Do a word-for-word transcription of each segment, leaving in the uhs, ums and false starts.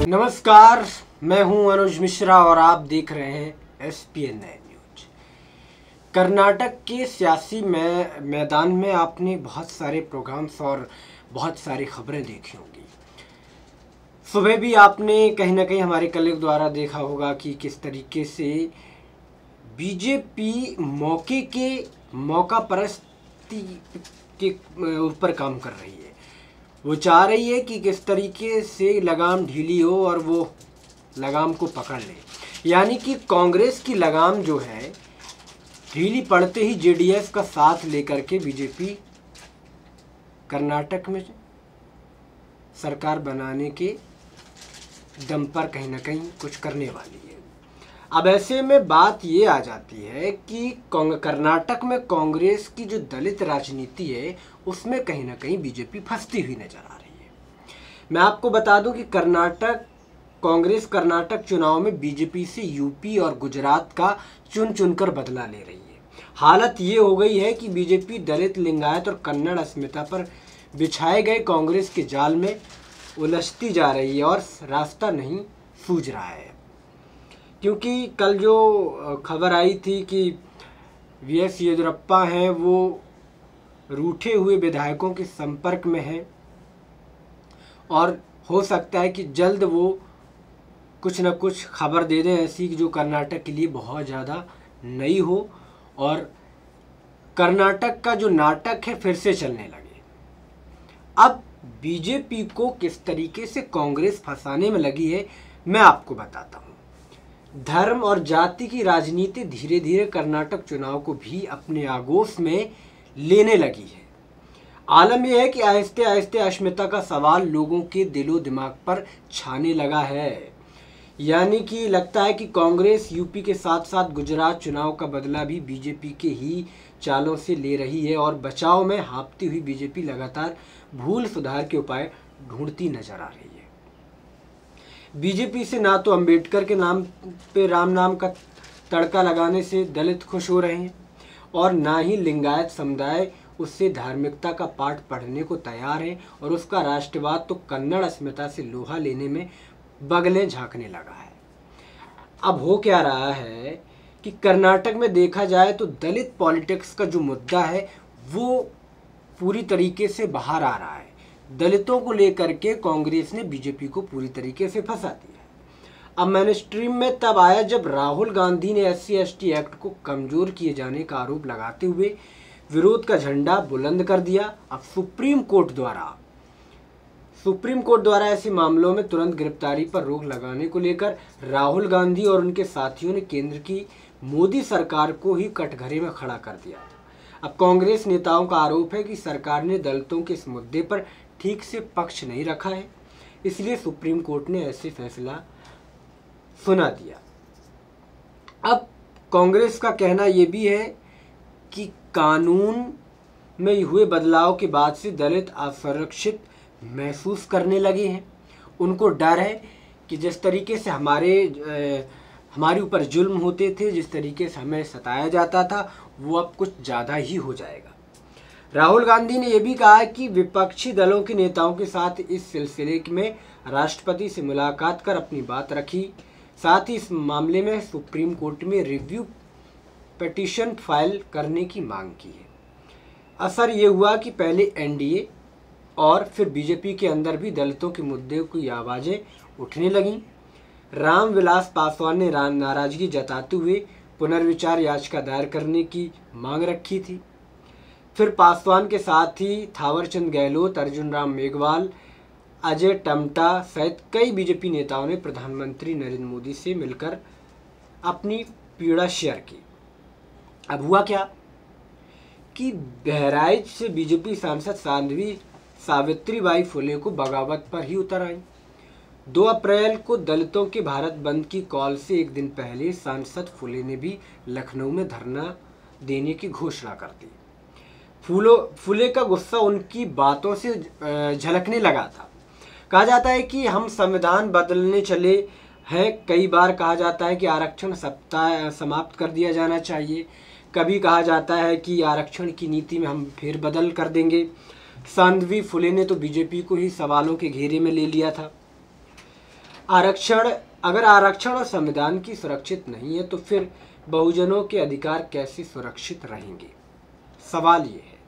नमस्कार, मैं हूं अनुज मिश्रा और आप देख रहे हैं S P N news. Karnataka के सियासी मै, मैदान में आपने बहुत सारे प्रोग्राम्स और बहुत सारी खबरें देखी होंगी। सुबह भी आपने कहीं ना कहीं हमारे कलीग द्वारा देखा होगा कि किस तरीके से बीजेपी मौके के मौका परस्ती के ऊपर काम कर रही है। वो चाह रही है कि किस तरीके से लगाम ढीली हो और वो लगाम को पकड़ ले, यानी कि कांग्रेस की लगाम जो है ढीली पड़ते ही जे डी एस का साथ लेकर के बीजेपी कर्नाटक में सरकार बनाने के दम पर कहीं ना कहीं कुछ करने वाली है। अब ऐसे में बात ये आ जाती है कि कर्नाटक में कांग्रेस की जो दलित राजनीति है उसमें कहीं ना कहीं बीजेपी फंसती हुई नजर आ रही है। मैं आपको बता दूं कि कर्नाटक कांग्रेस कर्नाटक चुनाव में बीजेपी से यूपी और गुजरात का चुन चुनकर बदला ले रही है। हालत ये हो गई है कि बीजेपी दलित, लिंगायत और कन्नड़ अस्मिता पर बिछाए गए कांग्रेस के जाल में उलझती जा रही है और रास्ता नहीं सूझ रहा है। क्योंकि कल जो खबर आई थी कि वी एस येदियुरप्पा हैं वो रूठे हुए विधायकों के संपर्क में हैं और हो सकता है कि जल्द वो कुछ न कुछ खबर दे दें ऐसी जो कर्नाटक के लिए बहुत ज़्यादा नई हो और कर्नाटक का जो नाटक है फिर से चलने लगे। अब बीजेपी को किस तरीके से कांग्रेस फंसाने में लगी है मैं आपको बताता हूँ। धर्म और जाति की राजनीति धीरे धीरे कर्नाटक चुनाव को भी अपने आगोश में लेने लगी है। आलम यह है कि आहिस्ते आहिस्ते अस्मिता का सवाल लोगों के दिलो दिमाग पर छाने लगा है। यानी कि लगता है कि कांग्रेस यूपी के साथ साथ गुजरात चुनाव का बदला भी बीजेपी के ही चालों से ले रही है और बचाव में हाँफती हुई बीजेपी लगातार भूल सुधार के उपाय ढूंढती नजर आ रही है। बीजेपी से ना तो अंबेडकर के नाम पे राम नाम का तड़का लगाने से दलित खुश हो रहे हैं और ना ही लिंगायत समुदाय उससे धार्मिकता का पाठ पढ़ने को तैयार है और उसका राष्ट्रवाद तो कन्नड़ अस्मिता से लोहा लेने में बगलें झांकने लगा है। अब हो क्या रहा है कि कर्नाटक में देखा जाए तो दलित पॉलिटिक्स का जो मुद्दा है वो पूरी तरीके से बाहर आ रहा है। दलितों को लेकर के कांग्रेस ने बीजेपी को पूरी तरीके से फंसा दिया है। अब मेन स्ट्रीम में तब आया जब राहुल गांधी ने S C S T act को कमजोर किए जाने का आरोप लगाते हुए विरोध का झंडा बुलंद कर दिया। अब सुप्रीम कोर्ट द्वारा सुप्रीम कोर्ट द्वारा ऐसे मामलों में तुरंत गिरफ्तारी पर रोक लगाने को लेकर राहुल गांधी और उनके साथियों ने केंद्र की मोदी सरकार को ही कटघरे में खड़ा कर दिया। अब कांग्रेस नेताओं का आरोप है कि सरकार ने दलितों के इस मुद्दे पर ठीक से पक्ष नहीं रखा है, इसलिए सुप्रीम कोर्ट ने ऐसे फैसला सुना दिया। अब कांग्रेस का कहना यह भी है कि कानून में हुए बदलाव के बाद से दलित असुरक्षित महसूस करने लगे हैं। उनको डर है कि जिस तरीके से हमारे हमारे ऊपर जुल्म होते थे, जिस तरीके से हमें सताया जाता था, वो अब कुछ ज़्यादा ही हो जाएगा। राहुल गांधी ने यह भी कहा कि विपक्षी दलों के नेताओं के साथ इस सिलसिले में राष्ट्रपति से मुलाकात कर अपनी बात रखी। साथ ही इस मामले में सुप्रीम कोर्ट में रिव्यू पिटीशन फाइल करने की मांग की है। असर ये हुआ कि पहले एन डी ए और फिर बीजेपी के अंदर भी दलितों के मुद्दे की आवाज़ें उठने लगीं। रामविलास पासवान ने नाराजगी जताते हुए पुनर्विचार याचिका दायर करने की मांग रखी थी। फिर पासवान के साथ ही थावरचंद गहलोत, अर्जुन राम मेघवाल, अजय टमटा सहित कई बीजेपी नेताओं ने प्रधानमंत्री नरेंद्र मोदी से मिलकर अपनी पीड़ा शेयर की। अब हुआ क्या कि बहराइच से बीजेपी सांसद साध्वी सावित्रीबाई फुले को बगावत पर ही उतर आई। दो अप्रैल को दलितों के भारत बंद की कॉल से एक दिन पहले सांसद फुले ने भी लखनऊ में धरना देने की घोषणा कर दी। फूलो फुले का गुस्सा उनकी बातों से झलकने लगा था। कहा जाता है कि हम संविधान बदलने चले हैं। कई बार कहा जाता है कि आरक्षण सप्ताह समाप्त कर दिया जाना चाहिए। कभी कहा जाता है कि आरक्षण की नीति में हम फेर बदल कर देंगे। साध्वी फुले ने तो बीजेपी को ही सवालों के घेरे में ले लिया था। आरक्षण अगर आरक्षण और संविधान की सुरक्षित नहीं है तो फिर बहुजनों के अधिकार कैसे सुरक्षित रहेंगे? सवाल ये है।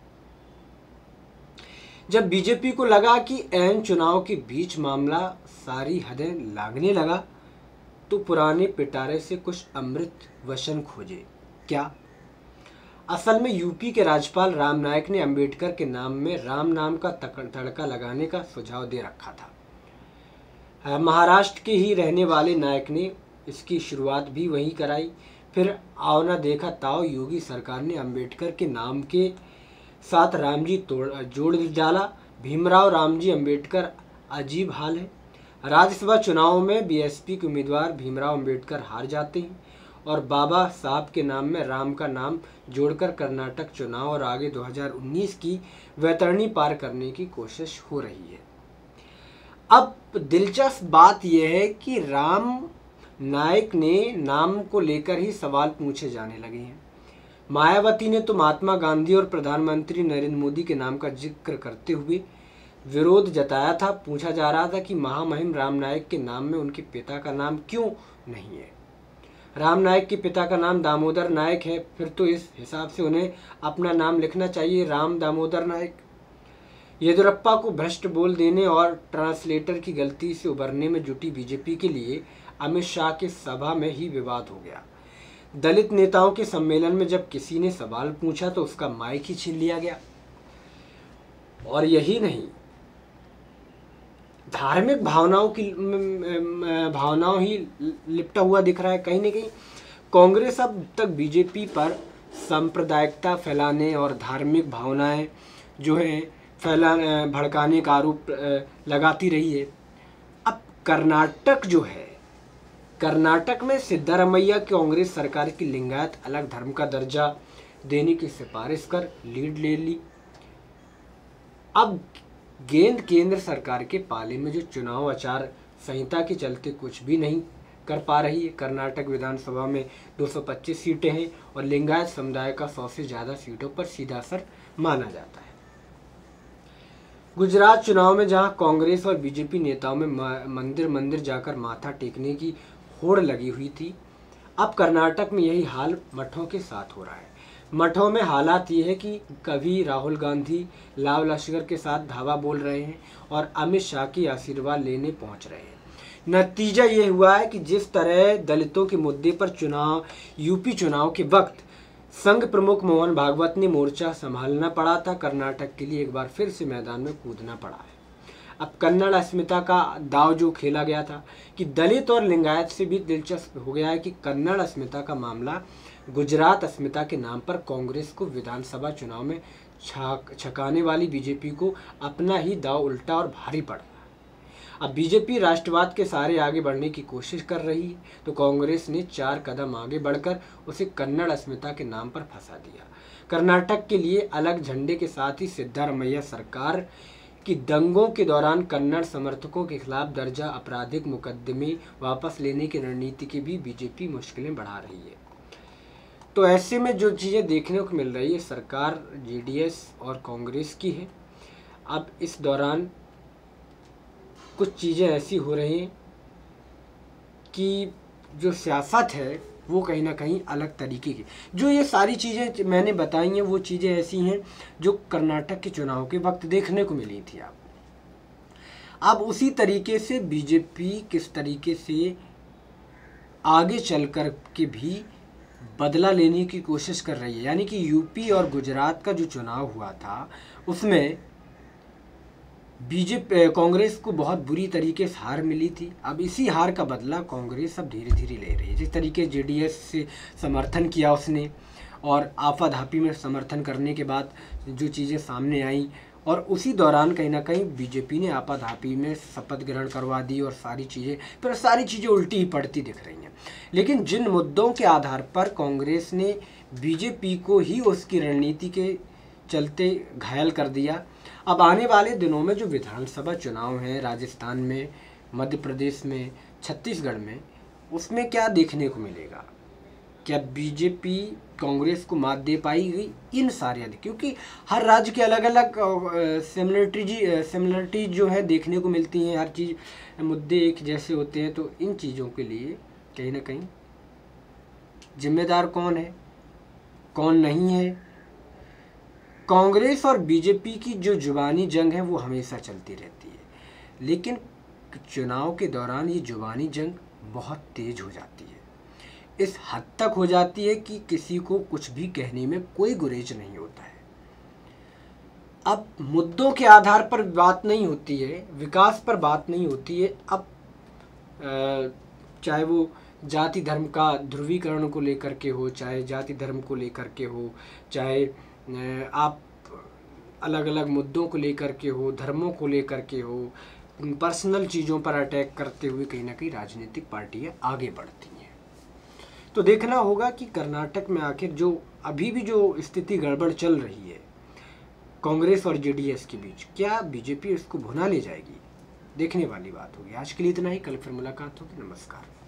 जब बीजेपी को लगा कि एन चुनाव के बीच मामला सारी हदें लागने लगा तो पुराने पिटारे से कुछ अमृत वचन खोजे। क्या? असल में यूपी के राज्यपाल राम नाईक ने अंबेडकर के नाम में राम नाम का तड़का लगाने का सुझाव दे रखा था। महाराष्ट्र के ही रहने वाले नायक ने इसकी शुरुआत भी वहीं कराई। फिर आओ ना देखा ताओ योगी सरकार ने अंबेडकर के नाम के साथ रामजी तोड़ जोड़ डाला। भीमराव रामजी अंबेडकर अजीब हाल है। राज्यसभा चुनाव में बीएसपी के उम्मीदवार भीमराव अंबेडकर हार जाते हैं और बाबा साहब के नाम में राम का नाम जोड़कर कर्नाटक चुनाव और आगे दो हज़ार उन्नीस की वैतरणी पार करने की कोशिश हो रही है। अब दिलचस्प बात यह है कि राम नाईक ने नाम को लेकर ही सवाल पूछे जाने लगे हैं। मायावती ने तो महात्मा गांधी और प्रधानमंत्री नरेंद्र मोदी के नाम का जिक्र करते हुए विरोध जताया था। पूछा जा रहा था कि महामहिम राम नाईक के नाम में उनके पिता का नाम क्यों नहीं है। राम नाईक के पिता का नाम दामोदर नायक है, फिर तो इस हिसाब से उन्हें अपना नाम लिखना चाहिए राम दामोदर नायक। येदियुरप्पा को भ्रष्ट बोल देने और ट्रांसलेटर की गलती से उबरने में जुटी बीजेपी के लिए अमित शाह के सभा में ही विवाद हो गया। दलित नेताओं के सम्मेलन में जब किसी ने सवाल पूछा तो उसका माइक ही छीन लिया गया। और यही नहीं, धार्मिक भावनाओं की भावनाओं ही लिपटा हुआ दिख रहा है। कहीं ना कहीं कांग्रेस अब तक बीजेपी पर सांप्रदायिकता फैलाने और धार्मिक भावनाएं जो है फैला भड़काने का आरोप लगाती रही है। अब कर्नाटक जो है, कर्नाटक में सिद्धारमैया कांग्रेस सरकार की लिंगायत अलग धर्म का दर्जा देने की सिफारिश कर लीड ले ली। अब गेंद केंद्र सरकार के पाले में जो चुनाव आचार संहिता के चलते कुछ भी नहीं कर पा रही है। कर्नाटक विधानसभा में दो सौ पच्चीस सीटें हैं और लिंगायत समुदाय का सौ से ज़्यादा सीटों पर सीधा असर माना जाता है। गुजरात चुनाव में जहां कांग्रेस और बीजेपी नेताओं में मंदिर मंदिर जाकर माथा टेकने की होड़ लगी हुई थी, अब कर्नाटक में यही हाल मठों के साथ हो रहा है। मठों में हालात ये है कि कभी राहुल गांधी लाव लश्कर के साथ धावा बोल रहे हैं और अमित शाह की आशीर्वाद लेने पहुंच रहे हैं। नतीजा ये हुआ है कि जिस तरह दलितों के मुद्दे पर चुनाव यूपी चुनाव के वक्त संघ प्रमुख मोहन भागवत ने मोर्चा संभालना पड़ा था, कर्नाटक के लिए एक बार फिर से मैदान में कूदना पड़ा है। अब कन्नड़ अस्मिता का दाव जो खेला गया था कि दलित और लिंगायत से भी दिलचस्प हो गया है कि कन्नड़ अस्मिता का मामला गुजरात अस्मिता के नाम पर कांग्रेस को विधानसभा चुनाव में छक छकाने वाली बीजेपी को अपना ही दाव उल्टा और भारी पड़ा। अब बीजेपी राष्ट्रवाद के सहारे आगे बढ़ने की कोशिश कर रही है तो कांग्रेस ने चार कदम आगे बढ़कर उसे कन्नड़ अस्मिता के नाम पर फंसा दिया। कर्नाटक के लिए अलग झंडे के साथ ही सिद्धारमैया सरकार की दंगों के दौरान कन्नड़ समर्थकों के खिलाफ दर्जा आपराधिक मुकदमे वापस लेने की रणनीति की भी बीजेपी मुश्किलें बढ़ा रही है। तो ऐसे में जो चीज़ें देखने को मिल रही है, सरकार जेडीएस और कांग्रेस की है। अब इस दौरान कुछ चीज़ें ऐसी हो रही हैं कि जो सियासत है वो कहीं ना कहीं अलग तरीके की, जो ये सारी चीज़ें मैंने बताई हैं वो चीज़ें ऐसी हैं जो कर्नाटक के चुनाव के वक्त देखने को मिली थी। आप अब उसी तरीके से बीजेपी किस तरीके से आगे चल कर के भी बदला लेने की कोशिश कर रही है। यानी कि यूपी और गुजरात का जो चुनाव हुआ था उसमें बीजेपी कांग्रेस को बहुत बुरी तरीके से हार मिली थी। अब इसी हार का बदला कांग्रेस अब धीरे धीरे ले रही है। जिस तरीके जेडीएस से समर्थन किया उसने और आपाधापी में समर्थन करने के बाद जो चीज़ें सामने आई और उसी दौरान कहीं ना कहीं बीजेपी ने आपाधापी में शपथ ग्रहण करवा दी और सारी चीज़ें फिर सारी चीज़ें उल्टी ही पड़ती दिख रही हैं। लेकिन जिन मुद्दों के आधार पर कांग्रेस ने बीजेपी को ही उसकी रणनीति के चलते घायल कर दिया, अब आने वाले दिनों में जो विधानसभा चुनाव हैं राजस्थान में, मध्य प्रदेश में, छत्तीसगढ़ में, उसमें क्या देखने को मिलेगा क्या बीजेपी कांग्रेस को मात दे पाएगी इन सारे अधिक, क्योंकि हर राज्य के अलग अलग सिमिलरिटी सिमिलरिटी जो है देखने को मिलती हैं, हर चीज़ मुद्दे एक जैसे होते हैं। तो इन चीज़ों के लिए कहीं ना कहीं जिम्मेदार कौन है कौन नहीं है। कांग्रेस और बीजेपी की जो जुबानी जंग है वो हमेशा चलती रहती है, लेकिन चुनाव के दौरान ये जुबानी जंग बहुत तेज हो जाती है, इस हद तक हो जाती है कि किसी को कुछ भी कहने में कोई गुरेज नहीं होता है। अब मुद्दों के आधार पर बात नहीं होती है, विकास पर बात नहीं होती है। अब चाहे वो जाति धर्म का ध्रुवीकरण को लेकर के हो, चाहे जाति धर्म को लेकर के हो, चाहे आप अलग अलग मुद्दों को लेकर के हो, धर्मों को लेकर के हो, पर्सनल चीज़ों पर अटैक करते हुए कहीं ना कहीं राजनीतिक पार्टियां आगे बढ़ती हैं। तो देखना होगा कि कर्नाटक में आखिर जो अभी भी जो स्थिति गड़बड़ चल रही है कांग्रेस और जेडीएस के बीच, क्या बीजेपी उसको भुना ले जाएगी, देखने वाली बात होगी। आज के लिए इतना ही, कल फिर मुलाकात होगी। नमस्कार।